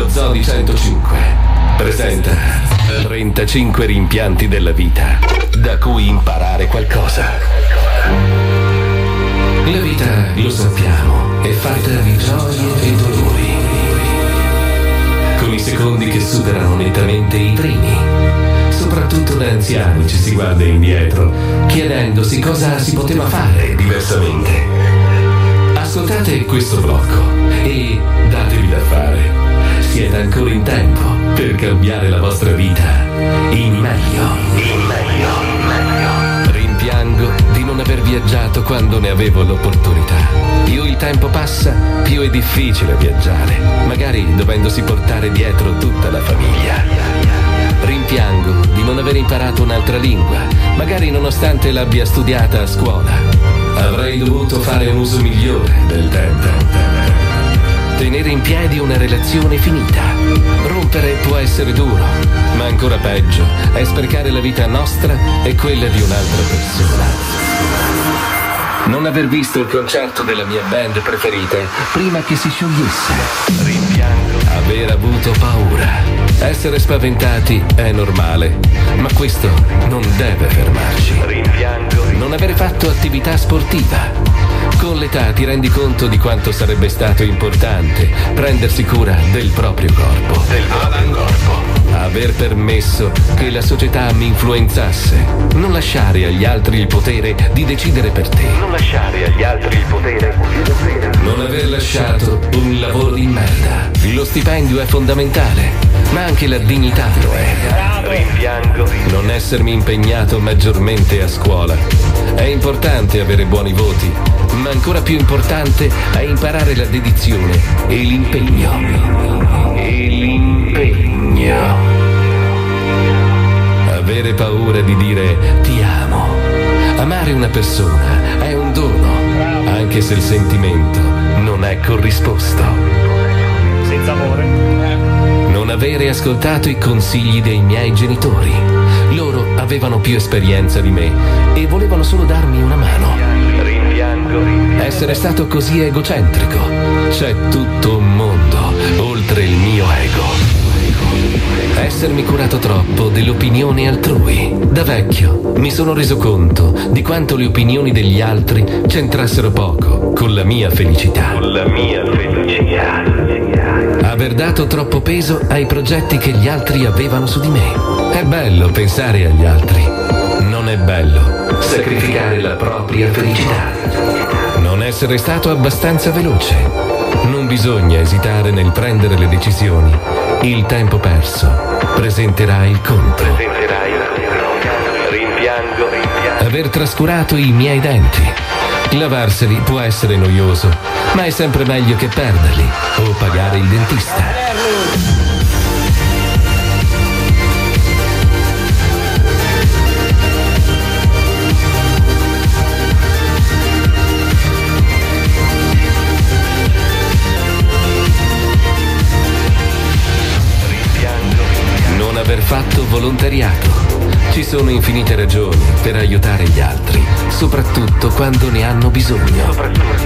Lo Zoo 105 presenta 35 rimpianti della vita da cui imparare qualcosa. La vita, lo sappiamo, è fatta di gioie e dolori, con i secondi che superano nettamente i primi. Soprattutto da anziani ci si guarda indietro, chiedendosi cosa si poteva fare diversamente. Ascoltate questo blocco e datevi da fare. Siete ancora in tempo per cambiare la vostra vita in meglio. Rimpiango di non aver viaggiato quando ne avevo l'opportunità. Più il tempo passa, più è difficile viaggiare, magari dovendosi portare dietro tutta la famiglia. Rimpiango di non aver imparato un'altra lingua, magari nonostante l'abbia studiata a scuola. Avrei dovuto fare un uso migliore del tempo. Tenere in piedi una relazione finita. Rompere può essere duro, ma ancora peggio è sprecare la vita nostra e quella di un'altra persona. Non aver visto il concerto della mia band preferita prima che si sciogliesse. Rimpiango aver avuto paura. Essere spaventati è normale, ma questo non deve fermarci. Rimpiango non aver fatto attività sportiva. Con l'età ti rendi conto di quanto sarebbe stato importante prendersi cura del proprio corpo. Aver permesso che la società mi influenzasse. Non lasciare agli altri il potere di decidere per te. Non aver lasciato un lavoro di merda. Lo stipendio è fondamentale, ma anche la dignità lo è. Rimpiango non essermi impegnato maggiormente a scuola. È importante avere buoni voti, ma ancora più importante è imparare la dedizione e l'impegno. Avere paura di dire ti amo. Amare una persona è un dono, anche se il sentimento non è corrisposto. Senza amore. Non avere ascoltato i consigli dei miei genitori. Loro avevano più esperienza di me e volevano solo darmi una mano. Essere stato così egocentrico. C'è tutto un mondo oltre il mio ego. Essermi curato troppo dell'opinione altrui. Da vecchio mi sono reso conto di quanto le opinioni degli altri c'entrassero poco con la mia felicità. Aver dato troppo peso ai progetti che gli altri avevano su di me. È bello pensare agli altri. Non è bello sacrificare la propria felicità. Non essere stato abbastanza veloce. Non bisogna esitare nel prendere le decisioni. Il tempo perso presenterà il conto. Rimpiango aver trascurato i miei denti. Lavarseli può essere noioso, ma è sempre meglio che perderli o pagare il dentista. Non aver fatto volontariato. Ci sono infinite ragioni per aiutare gli altri, soprattutto quando ne hanno bisogno.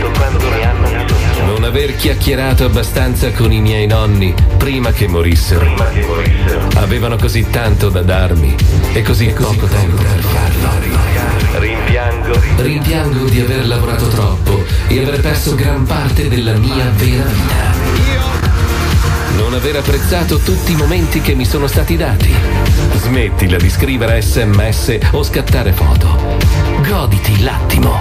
Non aver chiacchierato abbastanza con i miei nonni prima che morissero. Avevano così tanto da darmi e così poco tempo per farlo. Rimpiango di aver lavorato troppo e aver perso gran parte della mia vera vita. Non aver apprezzato tutti i momenti che mi sono stati dati. Smettila di scrivere SMS o scattare foto. Goditi l'attimo.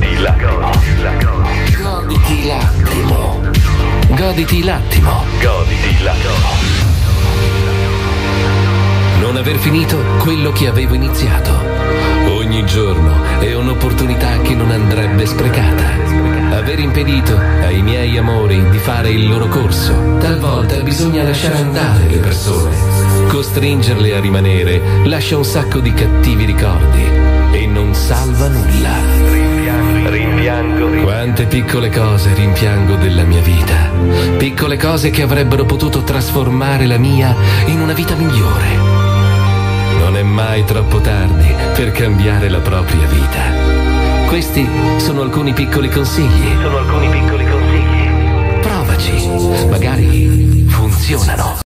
Non aver finito quello che avevo iniziato. Ogni giorno è un'opportunità che non andrebbe sprecata. Aver impedito ai miei amori di fare il loro corso. Talvolta bisogna lasciare andare le persone. Costringerle a rimanere lascia un sacco di cattivi ricordi e non salva nulla. Rimpiango. Quante piccole cose rimpiango della mia vita. Piccole cose che avrebbero potuto trasformare la mia in una vita migliore. Non è mai troppo tardi per cambiare la propria vita. Questi sono alcuni piccoli consigli. Provaci, magari funziona. appassionano.